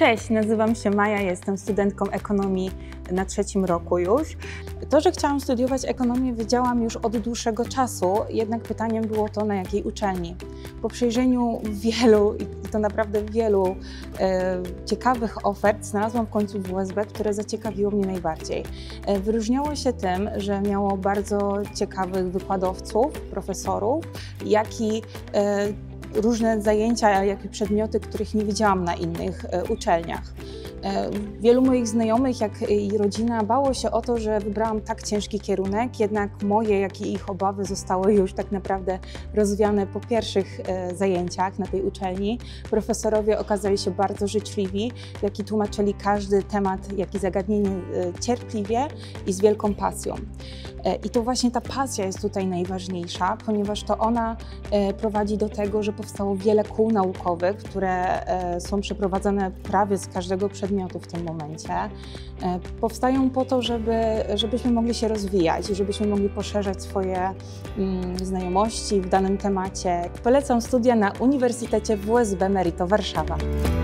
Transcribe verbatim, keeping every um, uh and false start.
Cześć, nazywam się Maja, jestem studentką ekonomii na trzecim roku już. To, że chciałam studiować ekonomię, wiedziałam już od dłuższego czasu, jednak pytaniem było to, na jakiej uczelni. Po przejrzeniu wielu, i to naprawdę wielu e, ciekawych ofert, znalazłam w końcu W S B, które zaciekawiło mnie najbardziej. E, wyróżniało się tym, że miało bardzo ciekawych wykładowców, profesorów, jak i e, różne zajęcia, jak i przedmioty, których nie widziałam na innych e, uczelniach. E, wielu moich znajomych, jak i rodzina, bało się o to, że wybrałam tak ciężki kierunek, jednak moje, jak i ich obawy zostały już tak naprawdę rozwiane po pierwszych e, zajęciach na tej uczelni. Profesorowie okazali się bardzo życzliwi, jak i tłumaczyli każdy temat, jak i zagadnienie e, cierpliwie i z wielką pasją. E, I to właśnie ta pasja jest tutaj najważniejsza, ponieważ to ona e, prowadzi do tego, że powstało wiele kół naukowych, które e, są przeprowadzane prawie z każdego przedmiotu w tym momencie. E, powstają po to, żeby, żebyśmy mogli się rozwijać, żebyśmy mogli poszerzać swoje mm, znajomości w danym temacie. Polecam studia na Uniwersytecie W S B Merito Warszawa.